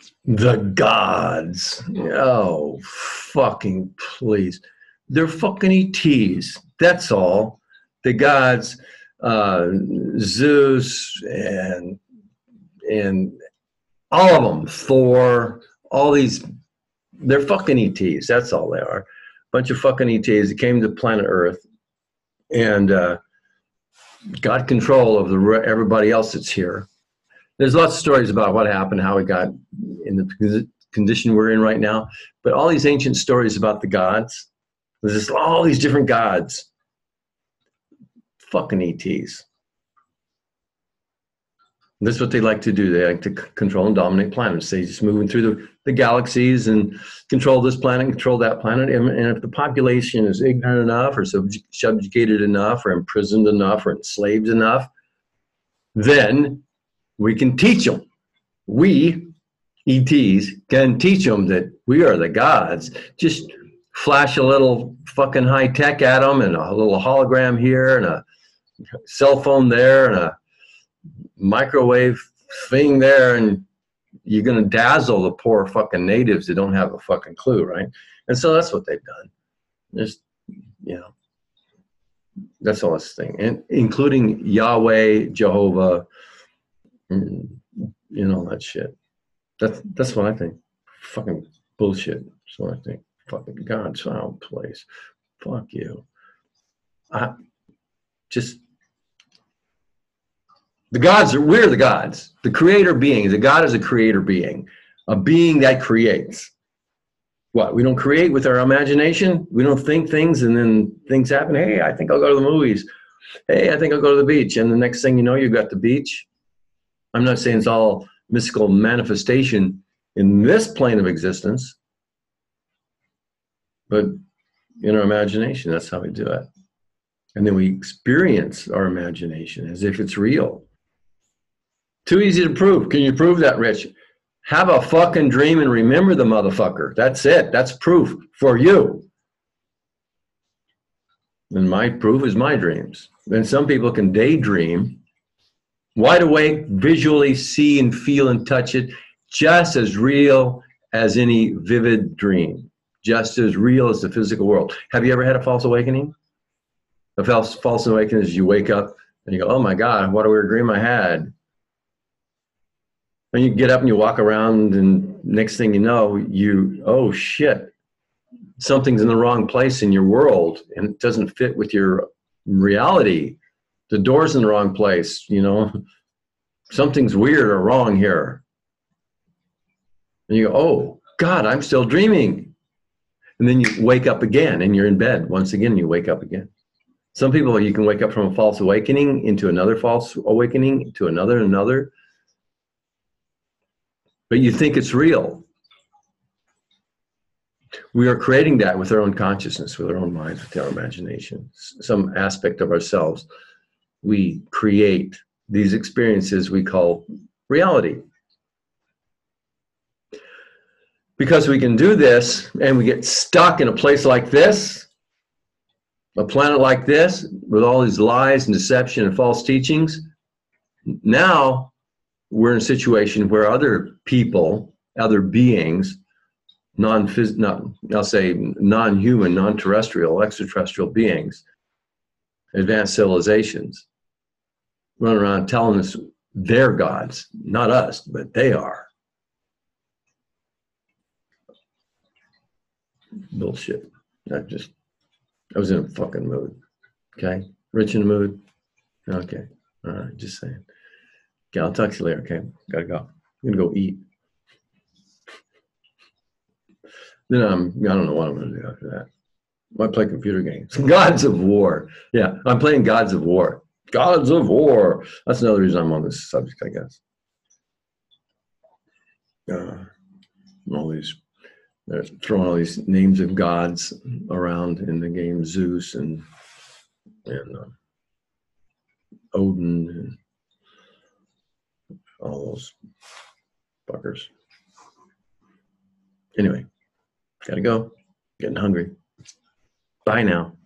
The gods. Oh, fucking please. They're fucking ETs. That's all. The gods, uh, Zeus and all of them, Thor, all these, they're fucking ETs. That's all they are. Bunch of fucking ETs that came to planet Earth and got control of everybody else that's here. There's lots of stories about what happened, how we got in the condition we're in right now. But all these ancient stories about the gods, there's just all these different gods. Fucking ETs. That's what they like to do. They like to control and dominate planets. They just moving through the galaxies and control this planet, control that planet. And if the population is ignorant enough or subjugated enough or imprisoned enough or enslaved enough, then we can teach them. We, ETs, can teach them that we are the gods. Just flash a little fucking high tech at them and a little hologram here and a cell phone there and a microwave thing there, and you're going to dazzle the poor fucking natives that don't have a fucking clue, right? And so that's what they've done. Just, you know, that's all this thing, and including Yahweh, Jehovah, you know, that shit. That's what I think. Fucking bullshit. That's what I think. Fucking God's foul place. Fuck you. The gods we're the gods. The creator being. The God is a creator being. A being that creates. What? We don't create with our imagination? We don't think things and then things happen. Hey, I think I'll go to the movies. Hey, I think I'll go to the beach. And the next thing you know, you've got the beach. I'm not saying it's all mystical manifestation in this plane of existence, but in our imagination, that's how we do it. And then we experience our imagination as if it's real. Too easy to prove. Can you prove that, Rich? Have a fucking dream and remember the motherfucker. That's it. That's proof for you. And my proof is my dreams. And some people can daydream, wide awake, visually see and feel and touch it, just as real as any vivid dream, just as real as the physical world. Have you ever had a false awakening? A false awakening is you wake up and you go, oh my God, what a weird dream I had. And you get up and you walk around and next thing you know, oh shit, something's in the wrong place in your world and it doesn't fit with your reality. The door's in the wrong place, you know, something's weird or wrong here. And you go, oh God, I'm still dreaming. And then you wake up again and you're in bed. Once again, you wake up again. Some people, you can wake up from a false awakening into another false awakening, to another. But you think it's real. We are creating that with our own consciousness, with our own minds, with our imagination, some aspect of ourselves. We create these experiences we call reality. Because we can do this and we get stuck in a place like this, a planet like this, with all these lies and deception and false teachings, now we're in a situation where other people, other beings, I'll say non-human, non-terrestrial, extraterrestrial beings, advanced civilizations, run around telling us they're gods, not us, but they are. Bullshit. I was in a fucking mood. Okay? Rich in the mood? Okay. All right, just saying. Okay, I'll talk to you later, okay? Gotta go. I'm gonna go eat. Then I don't know what I'm gonna do after that. I might play computer games. Gods of War. Yeah, I'm playing Gods of War. Gods of War. That's another reason I'm on this subject, I guess. All these, they're throwing all these names of gods around in the game, Zeus and Odin and all those fuckers. Anyway, gotta go. Getting hungry. Bye now.